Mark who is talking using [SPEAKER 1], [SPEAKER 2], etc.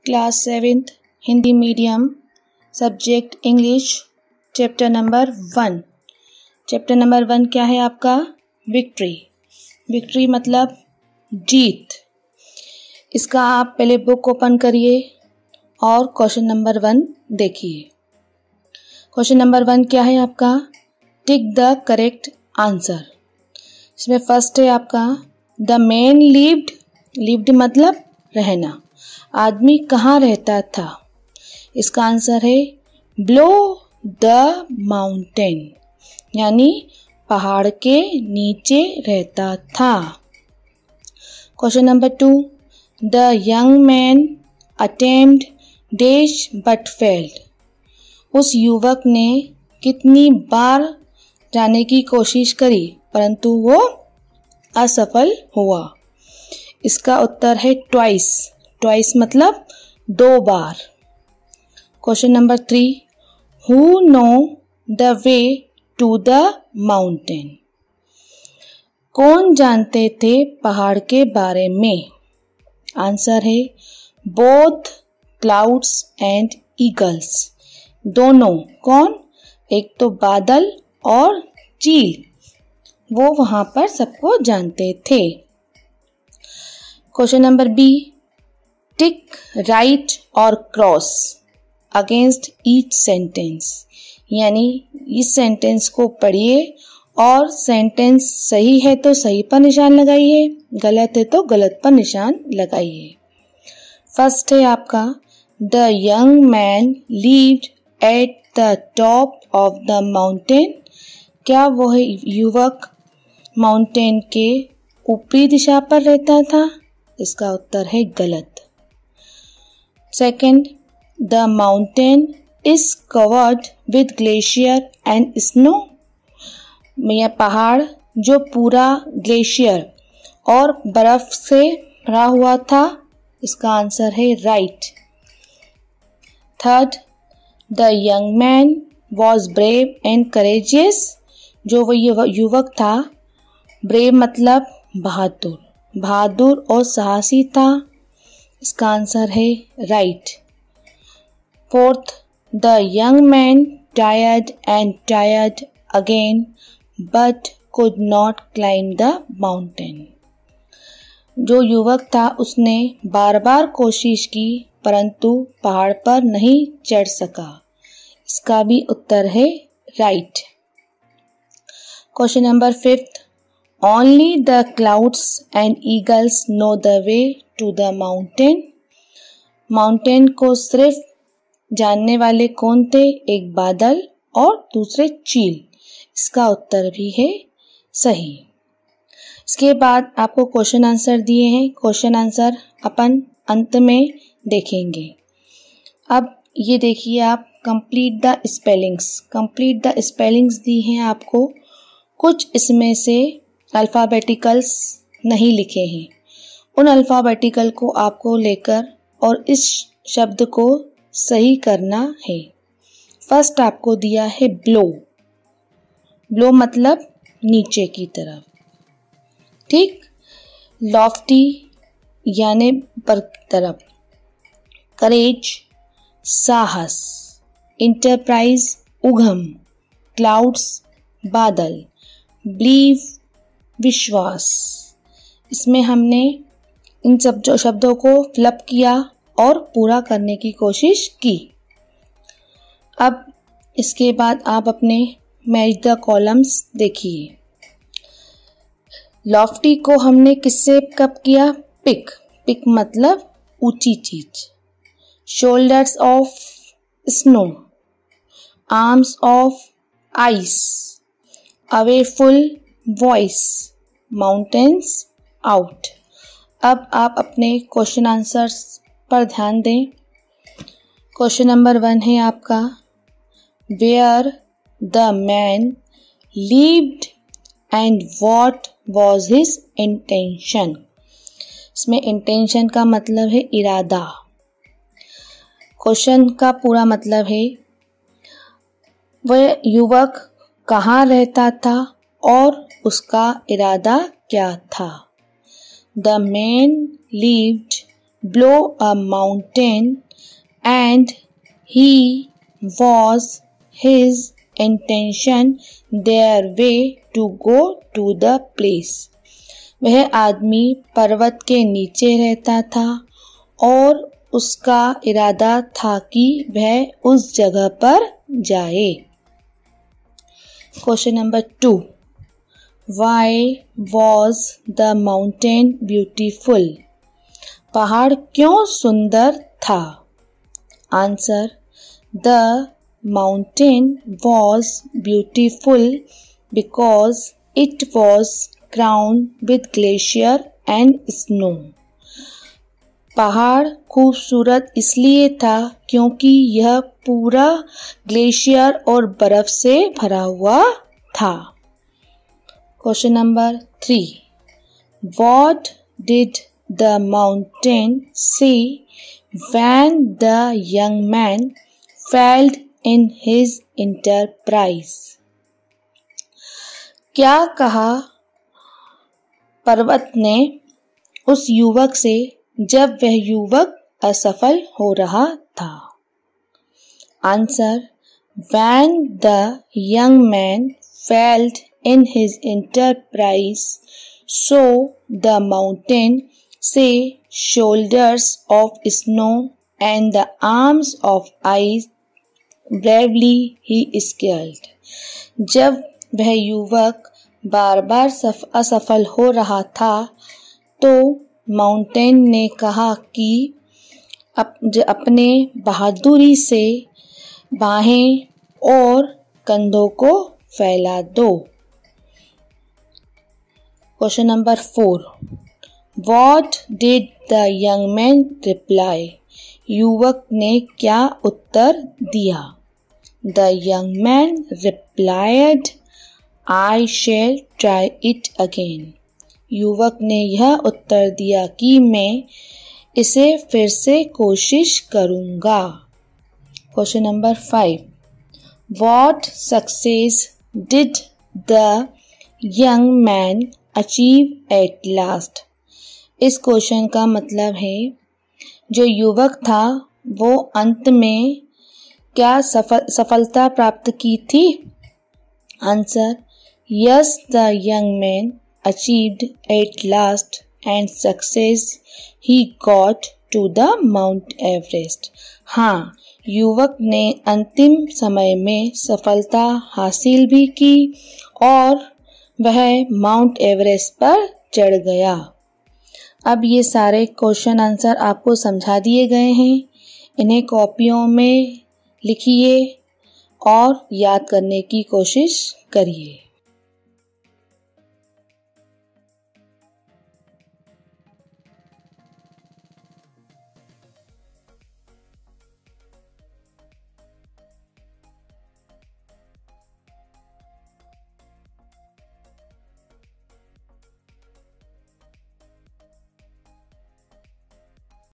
[SPEAKER 1] Class 7th Hindi medium subject English chapter number 1। Chapter number 1 क्या है आपका? विक्ट्री। विक्ट्री मतलब जीत। इसका आप पहले बुक ओपन करिए और क्वेश्चन नंबर 1 देखिए। क्वेश्चन नंबर 1 क्या है आपका? Tick the correct answer. इसमें फर्स्ट है आपका द मैन लिव्ड मतलब रहना। आदमी कहाँ रहता था? इसका आंसर है बिलो द माउंटेन, यानी पहाड़ के नीचे रहता था। Question number 2 the young man attempt dash but failed. उस युवक ने कितनी बार जाने की कोशिश करी परंतु वो असफल हुआ। इसका उत्तर है ट्वाइस। ट्वाइस मतलब 2 बार। Question number 3 who know the way to the mountain. कौन जानते थे पहाड़ के बारे में? आंसर है बोथ क्लाउड्स एंड ईगल्स। दोनों। कौन? एक तो बादल और चील, वो वहां पर सबको जानते थे। Question number B tick right और क्रॉस अगेंस्ट ईच सेंटेंस, यानी इस सेंटेंस को पढ़िए और सेंटेंस सही है तो सही पर निशान लगाइए, गलत है तो गलत पर निशान लगाइए। फर्स्ट है आपका the young man lived at the top of the mountain. क्या वह युवक माउंटेन के ऊपरी दिशा पर रहता था? इसका उत्तर है गलत। Second the mountain is covered with glacier and snow. यह पहाड़ जो पूरा ग्लेशियर और बर्फ से भरा हुआ था। इसका आंसर है right. Third the young man was brave and courageous. जो वह युवक था, ब्रेव मतलब बहादुर, बहादुर और साहसी था। इसका आंसर है right. Fourth the young man tired again but could not climb the mountain. जो युवक था उसने बार बार कोशिश की परंतु पहाड़ पर नहीं चढ़ सका। इसका भी उत्तर है right. Question number 5 only the clouds and eagles know the way to the mountain. Mountain को सिर्फ जानने वाले कौन थे? एक बादल और दूसरे चील। इसका उत्तर भी है सही। इसके बाद आपको क्वेश्चन आंसर दिए हैं। क्वेश्चन आंसर अपन अंत में देखेंगे। अब ये देखिए आप complete the spellings. Complete the spellings दी हैं आपको। कुछ इसमें से अल्फ़ाबेटिकल्स नहीं लिखे हैं। उन अल्फ़ाबेटिकल को आपको लेकर और इस शब्द को सही करना है। फर्स्ट आपको दिया है ब्लो। ब्लो मतलब नीचे की तरफ, ठीक। लॉफ्टी यानी पर तरफ। करेज साहस। इंटरप्राइज उद्यम। क्लाउड्स बादल। बिलीव विश्वास। इसमें हमने इन सब शब्दों को फिलअप किया और पूरा करने की कोशिश की। अब इसके बाद आप अपने मैच द कॉलम्स देखिए। लॉफ्टी को हमने किससे कब किया? पिक। पिक मतलब ऊंची चीज। Shoulders of snow. Arms of ice. Awful voice. Mountains out. अब आप अपने क्वेश्चन आंसर्स पर ध्यान दें। क्वेश्चन नंबर 1 है आपका where the man lived and what was his intention. इसमें इंटेंशन का मतलब है इरादा। क्वेश्चन का पूरा मतलब है वह युवक कहाँ रहता था और उसका इरादा क्या था। The man lived below a mountain and he was his intention their way to go to the place. वह आदमी पर्वत के नीचे रहता था और उसका इरादा था कि वह उस जगह पर जाए. Question number 2. Why was the mountain beautiful? पहाड़ क्यों सुंदर था? Answer. The mountain was beautiful because it was crowned with glacier and snow. पहाड़ खूबसूरत इसलिए था क्योंकि यह पूरा ग्लेशियर और बर्फ से भरा हुआ था. Question number 3. What did the mountain say when the young man failed in his enterprise? क्या कहा पर्वत ने उस युवक से जब वह युवक असफल हो रहा था? Answer. When the young man failed in his enterprise, so the mountain say shoulders of snow and the arms of ice, bravely he scaled. जब वह युवक बार बार असफल हो रहा था तो माउंटेन ने कहा कि अपने बहादुरी से बाहें और कंधों को फैला दो. Question number 4. What did the young man reply? युवक ने क्या उत्तर दिया? The young man replied, I shall try it again. युवक ने यह उत्तर दिया कि मैं इसे फिर से कोशिश करूंगा. Question number 5. What success did the young man achieve at last? इस क्वेश्चन का मतलब है जो युवक था वो अंत में क्या सफलता प्राप्त की थी? Answer. Yes, the young man achieved at last and success he got to the Mount Everest. हाँ, युवक ने अंतिम समय में सफलता हासिल भी की और वह माउंट एवरेस्ट पर चढ़ गया. अब ये सारे क्वेश्चन आंसर आपको समझा दिए गए हैं. इन्हें कॉपियों में लिखिए और याद करने की कोशिश करिए.